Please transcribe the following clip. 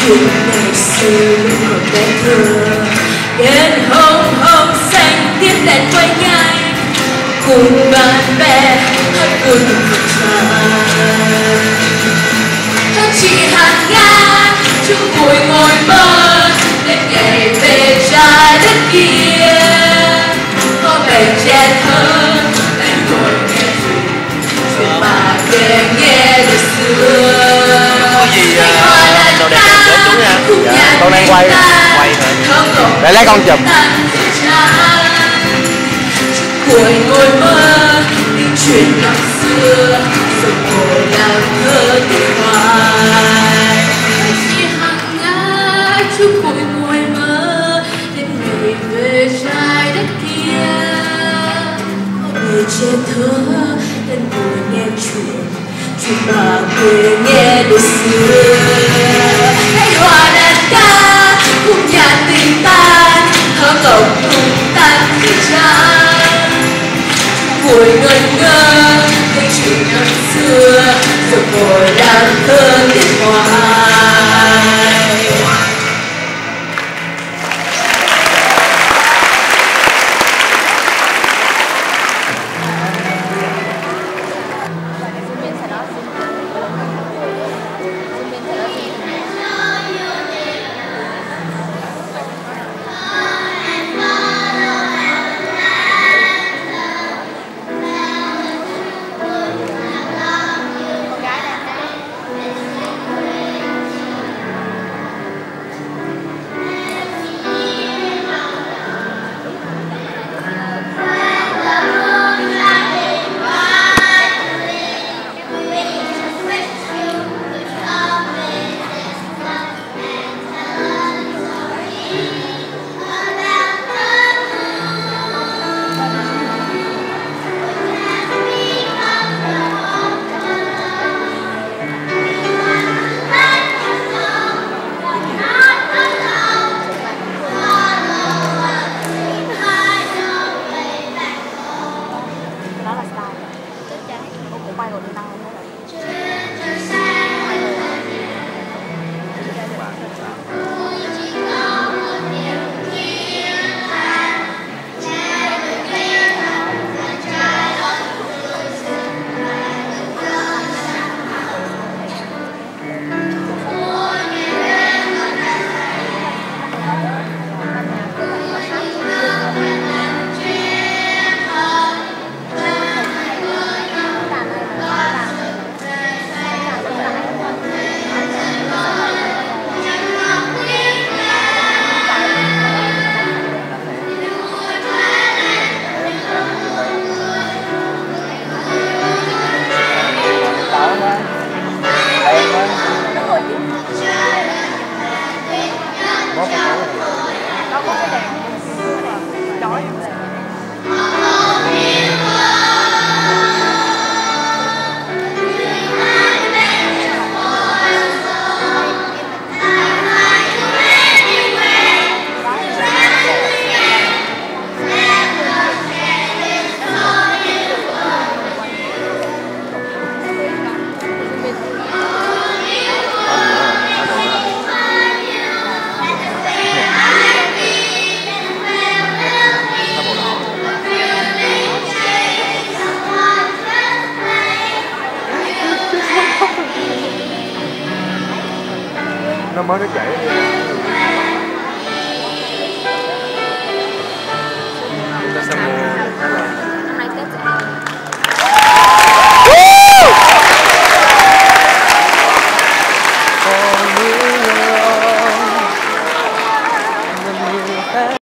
chuyện ngày xưa còn đáng thương. Đèn hồng hồng xanh tiếng đèn quay nhanh, cùng bạn bè hát vui cùng một tràn. Chị hàng ngàn chung vui ngồi mơ đến ngày về trái đất kia. Có bè trẻ thơ anh ngồi nghe chuyện bà kể nghe đời xưa. Có gì đồ đẹp đẹp chú nha. Dạ, con đang quay rồi. Để lấy con chụp. Cuối ngồi mơ những chuyện năm xưa, rồi ngồi làm thơ tiếng hoài. Chị hàng ngã chúc cuối ngồi mơ đến ngày về trái đất kia. Có bề trên thơ đến ngồi nghe chuyện bà quê nghe đời xưa. Hãy hòa đàn ca cùng nhạc tình tan, thơ cổng cùng tan khi trăng. Ngồi ngẩn ngơ thấy chuyện năm xưa, rồi ngồi làm thơ tiếng hoài. Nó mới nó chạy. Chúng ta sẽ mua